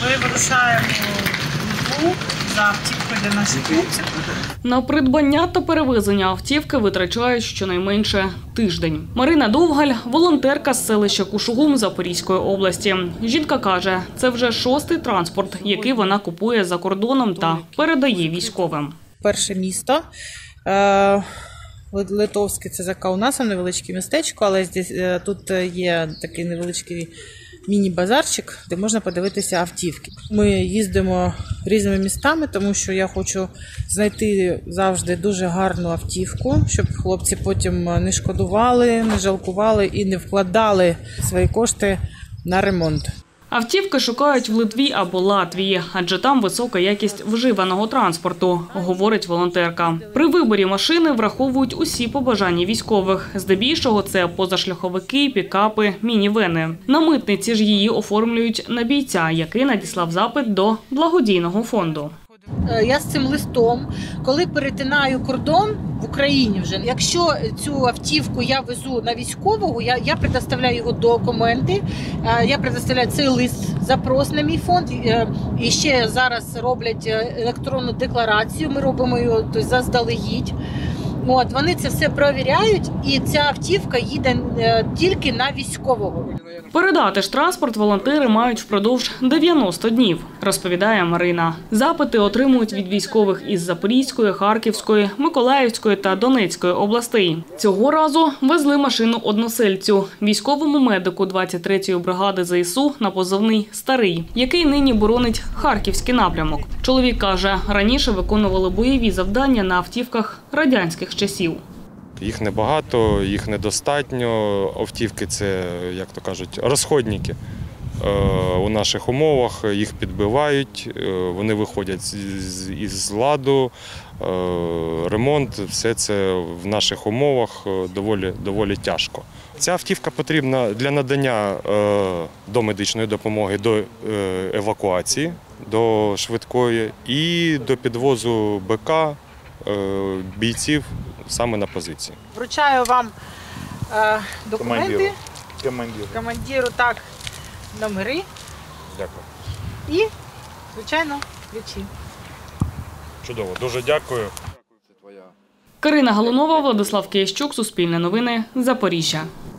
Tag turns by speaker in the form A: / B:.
A: Ми вирушаємо в Львів за автівкою для наших хлопців.
B: На придбання та перевезення автівки витрачають щонайменше тиждень. Марина Довгаль – волонтерка з селища Кушугум Запорізької області. Жінка каже, це вже 6-й транспорт, який вона купує за кордоном та передає військовим.
A: Перше місто Литовське, це за Каунасом, невеличке містечко, але тут є такий невеличкий міні-базарчик, де можна подивитися автівки. Ми їздимо різними містами, тому що я хочу знайти завжди дуже гарну автівку, щоб хлопці потім не шкодували, не жалкували і не вкладали свої кошти на ремонт.
B: Автівки шукають в Литві або Латвії, адже там висока якість вживаного транспорту, говорить волонтерка. При виборі машини враховують усі побажання військових. Здебільшого це позашляховики, пікапи, мінівени. На митниці ж її оформлюють на бійця, який надіслав запит до благодійного фонду.
C: Я з цим листом, коли перетинаю кордон в Україні вже, якщо цю автівку я везу на військового, я предоставляю його документи, я предоставляю цей лист, запрос на мій фонд, і ще зараз роблять електронну декларацію, ми робимо його заздалегідь. Вони це все перевіряють, і ця автівка їде тільки на військового.
B: Передати ж транспорт волонтери мають впродовж 90 днів, розповідає Марина. Запити отримують від військових із Запорізької, Харківської, Миколаївської та Донецької областей. Цього разу везли машину односельцю, військовому медику 23-ї бригади ЗСУ на позивний «Старий», який нині боронить Харківський напрямок. Чоловік каже, раніше виконували бойові завдання на автівках радянських часів.
D: Їх небагато, їх недостатньо. Автівки – це, як то кажуть, розходники. У наших умовах їх підбивають, вони виходять із ладу, ремонт – все це в наших умовах доволі тяжко. Ця автівка потрібна для надання домедичної допомоги, до евакуації, до швидкої і до підвозу БК, бійців саме на позиції.
C: Вручаю вам документи, командиру так, номери.
D: Дякую.
C: І, звичайно, ключі.
D: Чудово, дуже дякую.
B: Карина Галунова, Владислав Киящук, Суспільне новини, Запоріжжя.